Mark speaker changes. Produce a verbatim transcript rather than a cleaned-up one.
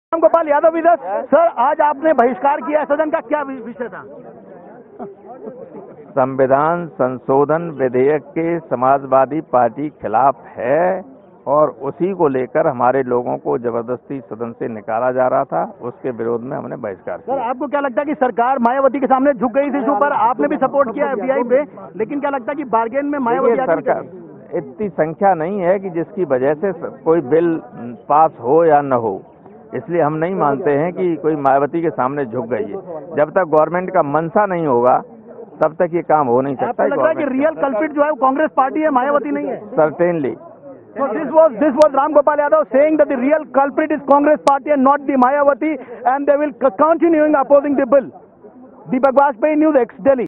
Speaker 1: राम गोपाल यादव इधर। सर, आज आपने बहिष्कार किया सदन का, क्या विषय था?
Speaker 2: संविधान संशोधन विधेयक के समाजवादी पार्टी खिलाफ है और उसी को लेकर हमारे लोगों को जबरदस्ती सदन से निकाला जा रहा था। उसके विरोध में हमने बहिष्कार किया।
Speaker 1: सर, आपको क्या लगता है कि सरकार मायावती के सामने झुक गई इस इशू पर? आपने भी सपोर्ट किया एफडीआई पे, लेकिन क्या लगता है कि बार्गेन में मायावती
Speaker 2: सरकार इतनी संख्या नहीं है कि जिसकी वजह से कोई बिल पास हो या न हो, इसलिए हम नहीं मानते हैं कि कोई मायावती के सामने झुक गई है। जब तक गवर्नमेंट का मनसा नहीं होगा तब तक ये काम हो नहीं सकता।
Speaker 1: आपको लग रहा है कि रियल कल्प्रिट जो है वो कांग्रेस पार्टी है, मायावती नहीं है?
Speaker 2: Certainly.
Speaker 1: So this was this was Ram Gopal Yadav saying that the real culprit is Congress party and not the Mayawati, and they will continue opposing the bill. Deepak Vajpayee, News X, Delhi.